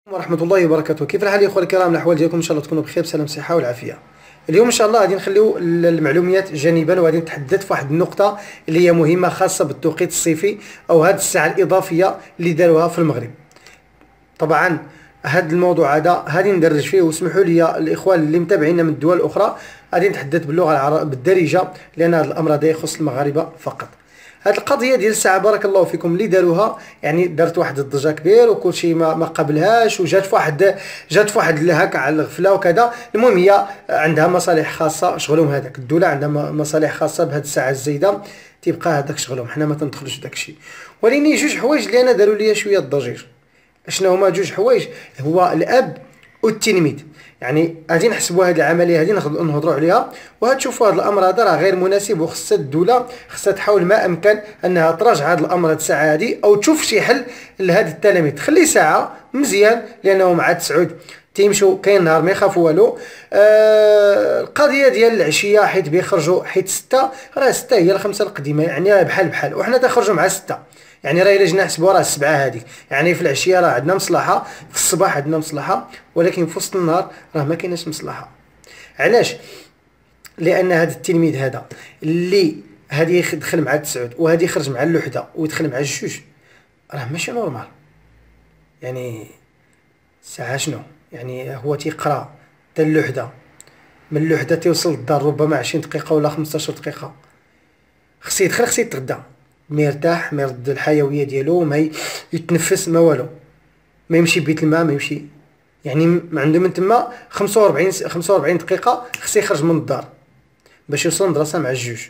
ورحمة الله وبركاته. كيف الحال يا اخواني الكرام؟ الاحوال ديالكم ان شاء الله تكونوا بخير بسلام صحة والعافية. اليوم ان شاء الله غادي نخليو المعلومات جانبا وغادي نتحدث في واحد النقطة اللي هي مهمة خاصة بالتوقيت الصيفي او هذه الساعة الإضافية اللي داروها في المغرب. طبعا هذا الموضوع هذا غادي ندرج فيه، واسمحوا لي الاخوان اللي متابعينا من الدول الاخرى غادي نتحدث باللغة بالدارجة لان هذا الامر هذا يخص المغاربة فقط. هاد القضيه ديال الساعه بارك الله فيكم اللي داروها، يعني دارت واحد الضجه كبير وكل شيء ما قبلهاش، وجات في واحد الهك على الغفله وكذا. المهم هي عندها مصالح خاصه شغلهم، هذاك الدوله عندها مصالح خاصه بهاد الساعه الزايده، تيبقى هذاك شغلهم، حنا ما تندخلوش في داك الشيء. ولكن جوج حوايج اللي انا داروا لي شويه الضجيج. اشنا هما جوج حوايج؟ هو الاب والتلميذ. يعني غادي نحسبوا هذه العمليه هذه نهضروا عليها، وغتشوفوا هذا الامر هذا راه غير مناسب، وخصها الدوله خصها تحاول ما امكن انها تراجع هذا الامر هذه الساعه هذه، او تشوف شي حل لهاد التلاميذ. تخلي ساعه مزيان لانه مع التسعود تيمشوا كاين نهار ما يخافوا والو. القضيه ديال العشيه حيت بيخرجوا حيت 6 راه 6 هي الخمسه القديمه، يعني راه بحال وحنا تخرجوا مع 6. يعني راه الا جينا نحسبوا راه 7 هذيك، يعني في العشيه راه عندنا مصلحه، في الصباح عندنا مصلحه، ولكن في وسط النهار راه ما كايناش مصلحه. علاش؟ لان هذا التلميذ هذا اللي هذه يدخل مع التسعود وهذه يخرج مع اللوحده ويدخل مع الجوج، راه ماشي نورمال. يعني ساعه شنو؟ يعني هو تيقرا حتى اللوحده، من اللوحده تيوصل للدار ربما 20 دقيقه ولا 15 دقيقه، خصو يدخل خصو يتغدى، ما يرتاح، ما يرد الحيويه ديالو، ما يتنفس، ما والو، ما يمشي بيت الماء، ما يمشي. يعني ما عنده من تما 45 دقيقه خصو يخرج من الدار باش يوصل للمدرسه مع الجوج.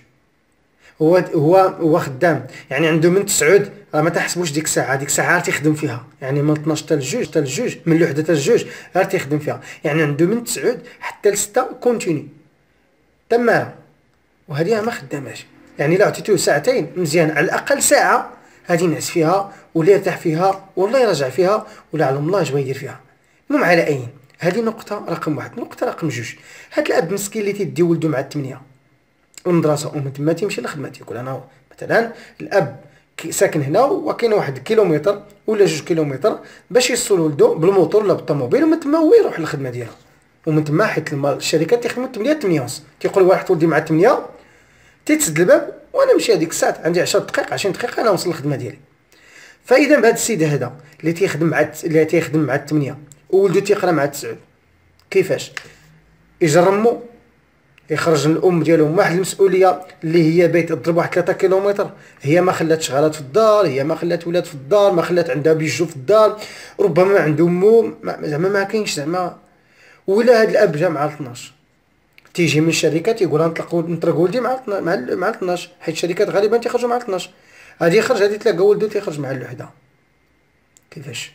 هو خدام، يعني عنده من تسعود راه ما تحسبوش ديك الساعه، ديك الساعه راه تيخدم فيها، يعني من 12 حتى الجوج من الوحده حتى الجوج راه تيخدم فيها، يعني عنده من تسعود حتى ل6 كونتيني تمام، وهذه ما خداماش. يعني الا عطيتوه ساعتين مزيان، على الاقل ساعه غادي ينعس فيها ولا يرتاح فيها ولا يرجع فيها ولا علم الله اش يدير فيها. المهم على اين، هذه نقطه رقم واحد. نقطه رقم جوج، هاد الاب مسكين اللي تيدي ولدو مع 8 المدرسه ومن تما تيمشي للخدمه، تيقول انا مثلا الاب ساكن هنا وكاين واحد كيلومتر ولا 2 كيلومتر باش يوصل ولدو بالموطور ولا بالطوموبيل، ومن تما هو يروح للخدمه ديالو. ومن تما حيت الشركات تيخدموا 8 ونص، تيقول واحد ولدي مع 8 تيتسد الباب وانا نمشي هذيك الساعه عندي 10 دقائق 20 دقيقه انا نوصل للخدمه ديالي. فاذا بهذا السيد هذا اللي تيخدم مع 8 وولدو تيقرا مع 9، كيفاش يجرمو يخرج الام ديالو من واحد المسؤوليه اللي هي بيت تضرب واحد 3 كيلومتر، هي ما خلات شغالات في الدار، هي ما خلات ولاد في الدار، ما خلات عندها بيجو في الدار، ربما عنده مو زعما ما كاينش زعما. ولا هذا الاب جا مع 12 تيجي من الشركه تيقول نطلق ولدي مع 12، حيت الشركات غالبا تيخرجوا مع 12، هادي يخرج هادي تلاقى ولده تيخرج مع الوحده. كيفاش؟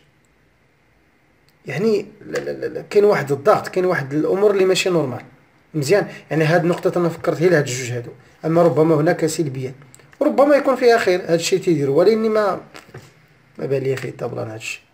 يعني لا كاين واحد الضغط، كاين واحد الامور اللي ماشي نورمال. مزيان، يعني هاد النقطه انا فكرت هي لهاد الجوج هادو، اما ربما هناك سلبيات وربما يكون فيها خير هاد الشيء تيديروا، ولكن ما بالي فيه طبعا هاد الشيء.